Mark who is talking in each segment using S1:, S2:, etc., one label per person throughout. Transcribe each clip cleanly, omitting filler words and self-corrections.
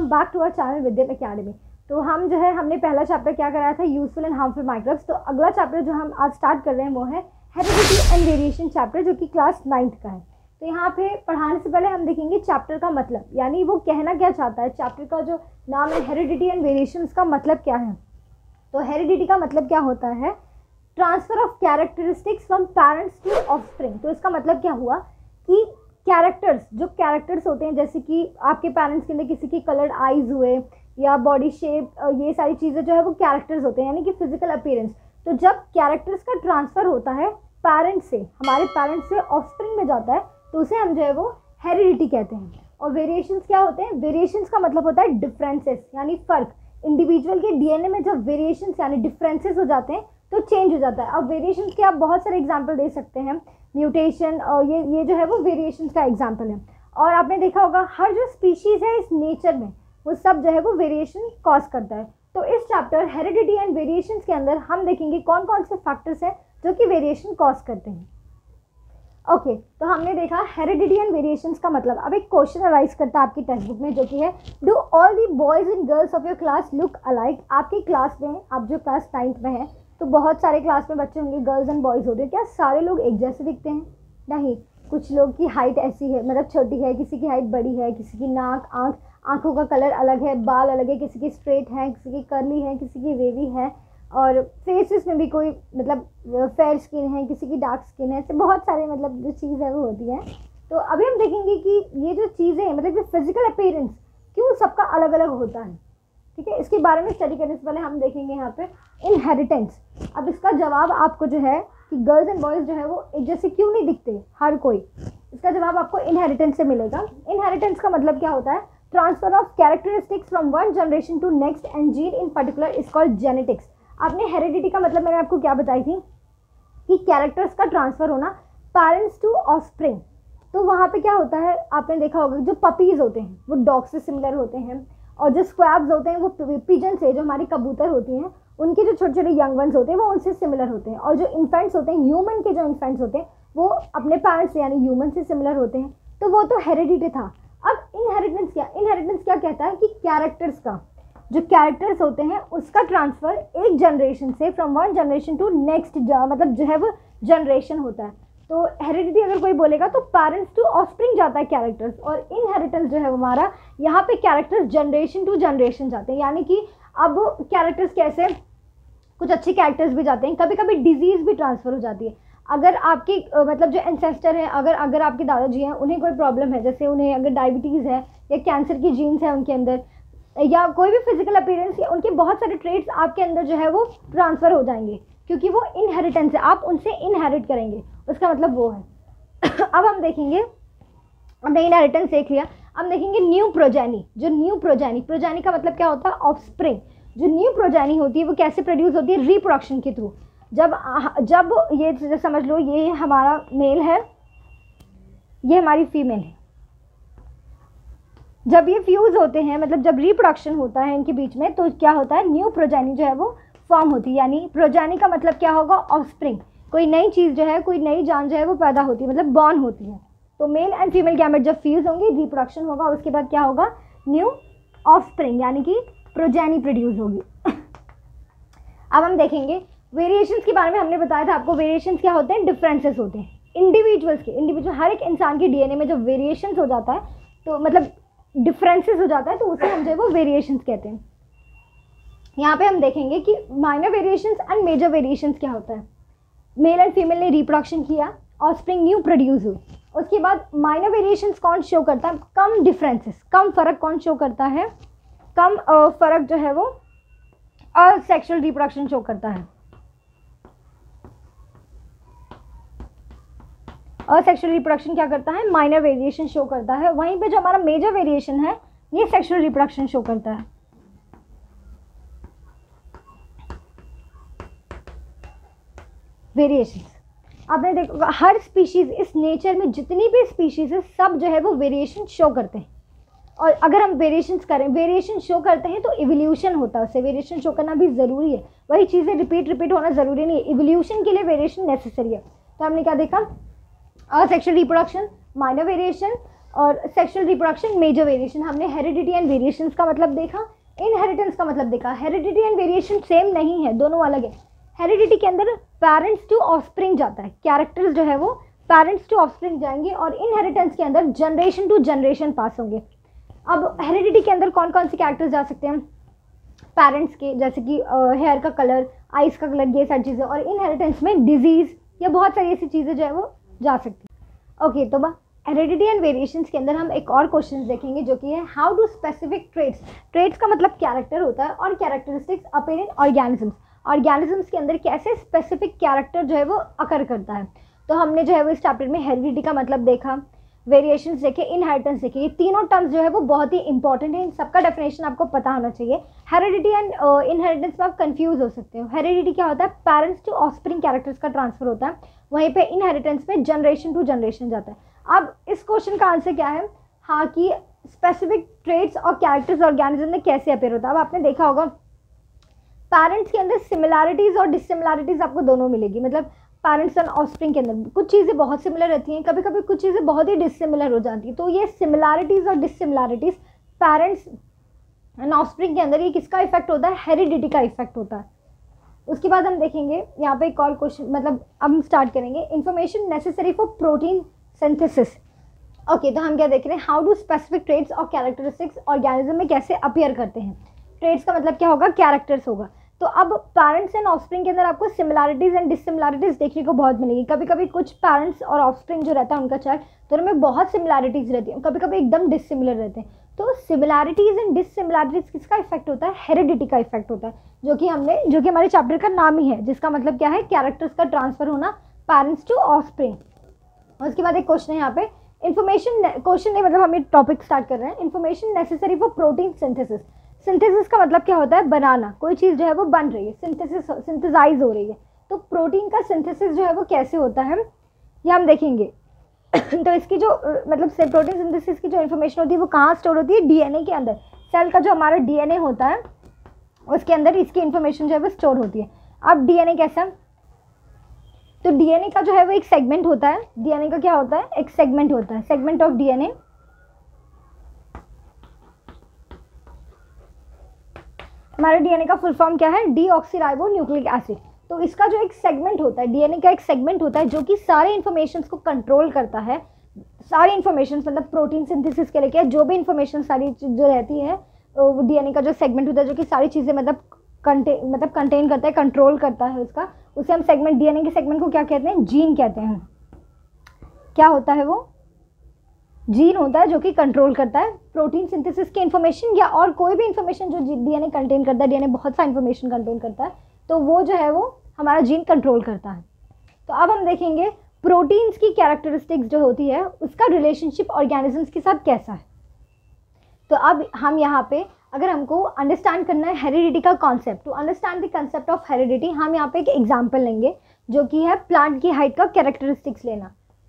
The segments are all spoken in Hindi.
S1: Welcome back to our channel Vidyan Academy. तो हम जो है हमने पहला चैप्टर क्या कराया था, यूजफुल एंड हार्मफुल माइक्रोब्स। तो अगला चैप्टर जो हम आज स्टार्ट कर रहे हैं वो है हेरिडिटी एंड वेरिएशन चैप्टर, जो कि क्लास 9th का है। तो यहाँ पे पढ़ाने से पहले हम देखेंगे चैप्टर का मतलब, यानी वो कहना क्या चाहता है। चैप्टर का जो नाम है हेरिडिटी एंड वेरिएशन, उसका मतलब क्या है। तो हेरिडिटी का मतलब क्या होता है, transfer of characteristics from parents to offspring. तो इसका मतलब क्या हुआ कि कैरेक्टर्स, जो कैरेक्टर्स होते हैं, जैसे कि आपके पेरेंट्स के अंदर किसी की कलर्ड आईज हुए या बॉडी शेप, ये सारी चीज़ें जो है वो कैरेक्टर्स होते हैं, यानी कि फिजिकल अपीयरेंस। तो जब कैरेक्टर्स का ट्रांसफ़र होता है पेरेंट्स से, हमारे पेरेंट्स से ऑफस्प्रिंग में जाता है, तो उसे हम जो है वो हेरिडिटी कहते हैं। और वेरिएशंस क्या होते हैं, वेरिएशंस का मतलब होता है डिफरेंसेस, यानी फ़र्क। इंडिविजुअल के डीएनए में जब वेरिएशंस यानी डिफरेंसेस हो जाते हैं तो चेंज हो जाता है। अब वेरिएशंस के आप बहुत सारे एग्जांपल दे सकते हैं, म्यूटेशन, और ये जो है वो वेरिएशंस का एग्जांपल है। और आपने देखा होगा हर जो स्पीशीज़ है इस नेचर में, वो सब जो है वो वेरिएशन कॉज करता है। तो इस चैप्टर हेरिडिटी एंड वेरिएशंस के अंदर हम देखेंगे कौन कौन से फैक्टर्स हैं जो कि वेरिएशन कॉज करते हैं। ओके, तो हमने देखा हेरिडिटी एंड वेरिएशंस का मतलब। अब एक क्वेश्चन अराइज करता है आपकी टेक्स्ट बुक में, जो कि है do all the boys and girls of your class look alike. आपकी क्लास में, आप जो क्लास 9th में है, तो बहुत सारे क्लास में बच्चे होंगे, गर्ल्स एंड बॉयज़ होते हैं। क्या सारे लोग एक जैसे दिखते हैं? नहीं, कुछ लोग की हाइट ऐसी है, मतलब छोटी है, किसी की हाइट बड़ी है, किसी की नाक, आँखों का कलर अलग है, बाल अलग है, किसी की स्ट्रेट है, किसी की कर्ली है, किसी की वेवी है। और फेसेस में भी कोई मतलब फेयर स्किन है, किसी की डार्क स्किन है। तो बहुत सारे मतलब जो चीज़ है वो होती है। तो अभी हम देखेंगे कि ये जो चीज़ें हैं, मतलब ये फिजिकल अपीयरेंस क्यों सबका अलग अलग होता है। ठीक है, इसके बारे में स्टडी करने से पहले हम देखेंगे यहाँ पे इनहेरिटेंस। अब इसका जवाब आपको जो है कि गर्ल्स एंड बॉयज़ जो है वो एक जैसे क्यों नहीं दिखते हर कोई, इसका जवाब आपको इनहेरिटेंस से मिलेगा। इनहेरिटेंस का मतलब क्या होता है, transfer of characteristics from one generation to next and gene in particular is called genetics. आपने हेरिडिटी का मतलब मैंने आपको क्या बताई थी कि कैरेक्टर्स का ट्रांसफर होना पेरेंट्स टू ऑफस्प्रिंग। तो वहाँ पे क्या होता है, आपने देखा होगा जो पपीज़ होते हैं वो डॉग से सिमिलर होते हैं, और जो स्क्वैब्स होते हैं वो पिजन से, जो हमारी कबूतर होती हैं, उनके जो छोटे छोटे यंग वंस होते हैं वो उनसे सिमिलर होते हैं। और जो इन्फेंट्स होते हैं, ह्यूमन के जो इन्फेंट्स होते हैं, वो अपने पेरेंट्स से यानी ह्यूमन से सिमिलर होते हैं। तो वो तो हेरिडिटी था। अब इनहेरिटेंस क्या कहता है कि कैरेक्टर्स का, जो कैरेक्टर्स होते हैं उसका ट्रांसफ़र एक जनरेशन से from one generation to next, मतलब जो है वो जनरेशन होता है। तो हेरिडिटी अगर कोई बोलेगा तो पेरेंट्स टू ऑफस्प्रिंग जाता है कैरेक्टर्स, और इनहेरिटेंस जो है हमारा यहाँ पे कैरेक्टर्स जनरेशन टू जनरेशन जाते हैं। यानी कि अब कैरेक्टर्स कैसे, कुछ अच्छे कैरेक्टर्स भी जाते हैं, कभी कभी डिजीज़ भी ट्रांसफ़र हो जाती है। अगर आपकी मतलब जो एंसेस्टर हैं, अगर आपके दादाजी हैं, उन्हें कोई प्रॉब्लम है, जैसे उन्हें अगर डायबिटीज़ है या कैंसर की जीन्स है उनके अंदर, या कोई भी फिजिकल अपीयरेंस, या उनके बहुत सारे ट्रेड्स आपके अंदर जो है वो ट्रांसफ़र हो जाएंगे, क्योंकि वो इनहेरिटेंस है, आप उनसे इनहेरिट करेंगे, उसका मतलब वो है। अब हम देखेंगे, हमने इनहेरिटेंस देख लिया, अब देखेंगे न्यू प्रोजेनी। जो न्यू प्रोजेनी का मतलब क्या होता है, ऑफस्प्रिंग। जो न्यू प्रोजेनी होती है वो कैसे प्रोड्यूस होती है, रिप्रोडक्शन के थ्रू। जब ये समझ लो, ये हमारा मेल है, ये हमारी फीमेल है। जब ये फ्यूज़ होते हैं, मतलब जब रिप्रोडक्शन होता है इनके बीच में, तो क्या होता है, न्यू प्रोजेनी जो है वो फॉर्म होती है। यानी प्रोजेनी का मतलब क्या होगा, ऑफस्प्रिंग। कोई नई चीज़ जो है, कोई नई जान जो है वो पैदा होती है, मतलब बॉर्न होती है। तो मेल एंड फीमेल गैमेट जब फ्यूज़ होंगे, रिप्रोडक्शन होगा, उसके बाद क्या होगा, न्यू ऑफस्प्रिंग, यानी कि प्रोजेनी प्रोड्यूस होगी। अब हम देखेंगे वेरिएशंस के बारे में। हमने बताया था आपको वेरिएशंस क्या होते हैं, डिफरेंसेस होते हैं इंडिविजुअल्स के। इंडिविजुअल हर एक इंसान के डीएनए में जब वेरिएशंस हो जाता है, तो मतलब डिफरेंसेस हो जाता है, तो उसे हम जो है वो वेरिएशंस कहते हैं। यहाँ पे हम देखेंगे कि minor variations and major variations क्या होता है। मेल एंड फीमेल ने रिप्रोडक्शन किया, ऑफस्प्रिंग न्यू प्रोड्यूस हुई, उसके बाद माइनर वेरिएशंस कौन शो करता है, कम डिफरेंसेस, कम फ़र्क कौन शो करता है, कम फ़र्क जो है वो सेक्सुअल रिप्रोडक्शन शो करता है। सेक्सुअल रिप्रोडक्शन क्या करता है, माइनर वेरिएशन शो करता है। वहीं पे जो हमारा मेजर वेरिएशन है, ये सेक्सुअल रिप्रोडक्शन शो करता है। वेरिएशंस आपने देखा हर स्पीशीज़, इस नेचर में जितनी भी स्पीशीज़ है, सब जो है वो वेरिएशन शो करते हैं। और अगर हम वेरिएशन शो करते हैं तो इवोल्यूशन होता है, उससे वेरिएशन शो करना भी ज़रूरी है। वही चीज़ें रिपीट होना ज़रूरी नहीं है, इवोल्यूशन के लिए वेरिएशन नेसेसरी है। तो हमने क्या देखा, सेक्सुअल रिप्रोडक्शन, माइनर वेरिएशन, और सेक्शुअल रिप्रोडक्शन मेजर वेरिएशन, हमने हेरिडिटी एंड वेरिएशंस का मतलब देखा, इनहेरिटेंस का मतलब देखा। हेरिडिटी एंड वेरिएशन सेम नहीं है, दोनों अलग है। हेरिडिटी के अंदर पेरेंट्स टू ऑफस्प्रिंग जाता है, कैरेक्टर्स जो है वो पेरेंट्स टू ऑफस्प्रिंग जाएंगे, और इनहेरिटेंस के अंदर जनरेशन टू जनरेशन पास होंगे। अब हेरिडिटी के अंदर कौन कौन से कैरेक्टर्स जा सकते हैं पेरेंट्स के, जैसे कि हेयर का कलर, आइज का कलर, ये सारी चीज़ें, और इनहेरिटेंस में डिजीज़ या बहुत सारी ऐसी चीज़ें जो है वो जा सकती हैं। ओके, तो हेरिडिटी एंड वेरिएशंस के अंदर हम एक और क्वेश्चन देखेंगे जो कि है how do specific traits, traits का मतलब कैरेक्टर होता है, और characteristics appear in organisms, organisms के अंदर कैसे स्पेसिफिक कैरेक्टर जो है वो अकर करता है। तो हमने जो है वो इस चैप्टर में हेरिडिटी का मतलब देखा, वेरिएशंस देखे, इनहेरिटेंस देखे। ये तीनों टर्म्स जो है वो बहुत ही इंपॉर्टेंट है, इन सबका डेफिनेशन आपको पता होना चाहिए। हेरिडिटी एंड इनहेरिटेंस में आप कंफ्यूज हो सकते हो। हेरिडिटी क्या होता है, पेरेंट्स टू ऑफस्प्रिंग कैरेक्टर्स का ट्रांसफर होता है, वहीं पे इनहेरिटेंस में जनरेशन टू जनरेशन जाता है। अब इस क्वेश्चन का आंसर क्या है, हाँ, कि स्पेसिफिक ट्रेट्स और कैरेक्टर्स ऑर्गेनिज्म में कैसे अपेयर होता है। अब आपने देखा होगा पेरेंट्स के अंदर सिमिलैरिटीज़ और डिसिमिलैरिटीज़ आपको दोनों मिलेगी, मतलब पेरेंट्स एंड ऑफस्प्रिंग के अंदर कुछ चीज़ें बहुत सिमिलर रहती हैं, कभी कभी कुछ चीज़ें बहुत ही डिसिमिलर हो जाती हैं। तो ये सिमिलैरिटीज़ और डिसिमिलैरिटीज़ पेरेंट्स एंड ऑफस्प्रिंग के अंदर ये किसका इफेक्ट होता है, हेरिडिटी का इफेक्ट होता है। उसके बाद हम देखेंगे यहाँ पे एक और क्वेश्चन, मतलब अब हम स्टार्ट करेंगे information necessary for protein synthesis. Okay, तो हम क्या देख रहे हैं, हाउ डू स्पेसिफिक ट्रेट्स और कैरेक्टरिस्टिक्स ऑर्गेनिज्म में कैसे अपीयर करते हैं। ट्रेट्स का मतलब क्या होगा, कैरेक्टर्स होगा। तो अब पेरेंट्स एंड ऑफस्प्रिंग के अंदर आपको सिमिलैरिटीज़ एंड डिसिमिलैरिटीज़ देखने को बहुत मिलेगी। कभी कभी कुछ पेरेंट्स और ऑफस्प्रिंग जो रहता है उनका चाइल्ड, दोनों में बहुत सिमिलैरिटीज़ रहती है, कभी कभी एकदम डिसिमिलर रहते हैं। तो सिमिलैरिटीज़ एंड डिसिमिलैरिटीज़ किसका इफेक्ट होता है, हेरिडिटी का इफेक्ट होता है, जो कि हमारे चैप्टर का नाम ही है, जिसका मतलब क्या है, कैरेक्टर्स का ट्रांसफर होना पेरेंट्स टू ऑफस्प्रिंग। उसके बाद एक क्वेश्चन है यहाँ पे, इन्फॉर्मेशन, क्वेश्चन नहीं मतलब हम ये टॉपिक स्टार्ट कर रहे हैं, information necessary for protein synthesis. Synthesis का मतलब क्या होता है, बनाना, कोई चीज़ जो है वो बन रही है, सिंथेसाइज हो रही है। तो प्रोटीन का सिंथेसिस जो है वो कैसे होता है ये हम देखेंगे। तो इसकी जो मतलब प्रोटीन सिंथेसिस की जो इन्फॉर्मेशन होती है वो कहाँ स्टोर होती है, डीएनए के अंदर। सेल का जो हमारा डीएनए होता है उसके अंदर इसकी इन्फॉर्मेशन जो है वो स्टोर होती है। अब डीएनए कैसा, तो डीएनए का जो है वो एक सेगमेंट होता है। डीएनए का क्या होता है, एक सेगमेंट होता है, सेगमेंट ऑफ डीएनए। हमारे डीएनए का फुल फॉर्म क्या है, डीऑक्सीराइबो न्यूक्लिक एसिड। तो इसका जो एक सेगमेंट होता है, डीएनए का एक सेगमेंट होता है जो कि सारे इन्फॉर्मेशन को कंट्रोल करता है। सारी इन्फॉर्मेशन मतलब प्रोटीन सिंथेसिस के लिए जो भी इन्फॉर्मेशन सारी जो रहती है, वो डीएनए का जो सेगमेंट होता है जो कि सारी चीज़ें मतलब कंटेन करता है, कंट्रोल करता है उसका, उसे हम सेगमेंट, डीएनए के सेगमेंट को क्या कहते हैं, जीन कहते हैं। क्या होता है वो, जीन होता है जो कि कंट्रोल करता है प्रोटीन सिंथेसिस की इन्फॉर्मेशन या और कोई भी इन्फॉर्मेशन जो डीएनए कंटेन करता है। डीएनए बहुत सा इन्फॉर्मेशन कंटेन करता है, तो वो जो है वो हमारा जीन कंट्रोल करता है। तो अब हम देखेंगे प्रोटीन्स की कैरेक्टरिस्टिक्स जो होती है उसका रिलेशनशिप ऑर्गेनिजम्स के साथ कैसा है। तो अब हम यहाँ पे अगर हमको अंडरस्टैंड करना है हेरिडिटी का concept, to understand the concept of heredity हम यहाँ पे एक एग्जांपल लेंगे जो कि है प्लांट की हाइट का कैरेक्टरिस्टिक्स लेना।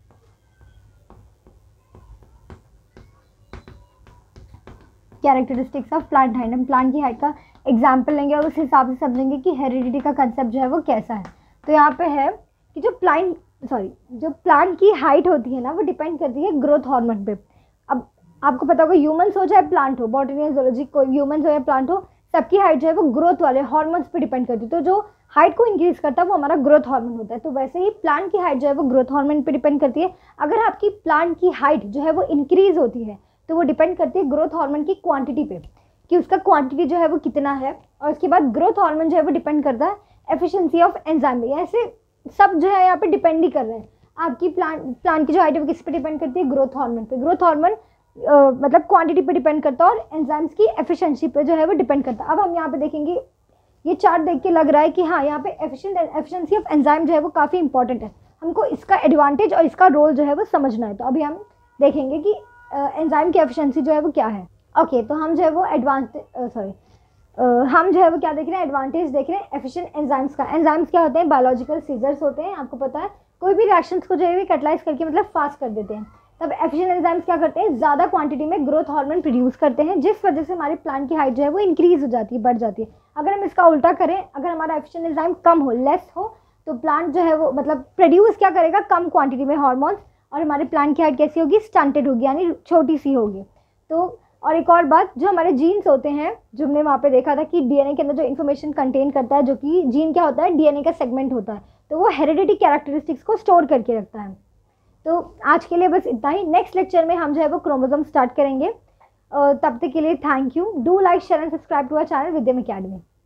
S1: कैरेक्टरिस्टिक्स ऑफ प्लांट हाइट, हम प्लांट की हाइट का एग्जाम्पल लेंगे और उस हिसाब से समझेंगे कि हेरिडिटी का कंसेप्ट जो है वो कैसा है। तो यहाँ पे है कि जो प्लांट की हाइट होती है ना वो डिपेंड करती है ग्रोथ हार्मोन पे। अब आपको पता होगा ह्यूमंस हो चाहे प्लांट हो, बॉटनी या ज़ूलॉजी, कोई ह्यूमंस हो या प्लांट हो, सबकी हाइट जो है वो ग्रोथ वाले हार्मोन्स पे डिपेंड करती है। तो जो हाइट को इंक्रीज करता है वो हमारा ग्रोथ हार्मोन होता है। तो वैसे ही प्लांट की हाइट जो है वो ग्रोथ हार्मोन पे डिपेंड करती है। अगर आपकी प्लांट की हाइट जो है वो इंक्रीज होती है तो वो डिपेंड करती है ग्रोथ हार्मोन की क्वांटिटी पे, कि उसका क्वांटिटी जो है वो कितना है। और उसके बाद ग्रोथ हार्मोन जो है वो डिपेंड करता है एफिशिएंसी ऑफ एंजाइम। ऐसे सब जो है यहाँ पे डिपेंड ही कर रहे हैं। आपकी प्लांट की जो हाइट है वो किस पे डिपेंड करती है, ग्रोथ हार्मोन पे। ग्रोथ हार्मोन मतलब क्वांटिटी पे डिपेंड करता है और एंजाइम्स की एफिशिएंसी पे जो है वो डिपेंड करता है। अब हम यहाँ पे देखेंगे, ये चार्ट देख के लग रहा है कि हाँ यहाँ पे एफिशिएंसी ऑफ एंजाइम जो है वो काफ़ी इंपॉर्टेंट है, हमको इसका एडवांटेज और इसका रोल जो है वो समझना है। तो अभी हम देखेंगे कि एंजाइम की एफिशिएंसी जो है वो क्या है। ओके, तो हम जो है वो हम जो है वो क्या देख रहे हैं, एडवांटेज देख रहे हैं एफिशिएंट एंजाइम्स का। एंजाइम्स क्या होते हैं, बायोलॉजिकल सीजर्स होते हैं, आपको पता है, कोई भी रिएक्शंस को जो है कैटलाइज करके मतलब फास्ट कर देते हैं। तब एफिशिएंट एंजाइम्स क्या करते हैं, ज़्यादा क्वांटिटी में ग्रोथ हार्मोन प्रोड्यूस करते हैं, जिस वजह से हमारे प्लांट की हाइट जो है वो इंक्रीज हो जाती है, बढ़ जाती है। अगर हम इसका उल्टा करें, अगर हमारा एफिशिएंट एंजाइम कम हो, लेस हो, तो प्लांट जो है वो मतलब प्रोड्यूस क्या करेगा, कम क्वांटिटी में हार्मोन्स, और हमारे प्लांट की हाइट कैसी होगी, स्टंटेड होगी, यानी छोटी सी होगी। तो और एक और बात, जो हमारे जीन्स होते हैं, जो हमने वहाँ पे देखा था कि डीएनए के अंदर जो इन्फॉर्मेशन कंटेन करता है, जो कि जीन क्या होता है, डीएनए का सेगमेंट होता है, तो वो हेरिडिटी कैरेक्टरिस्टिक्स को स्टोर करके रखता है। तो आज के लिए बस इतना ही। नेक्स्ट लेक्चर में हम जो है वो क्रोमोसोम स्टार्ट करेंगे। तब तक के लिए thank you. Do like, share and subscribe to our channel Vidyam academy.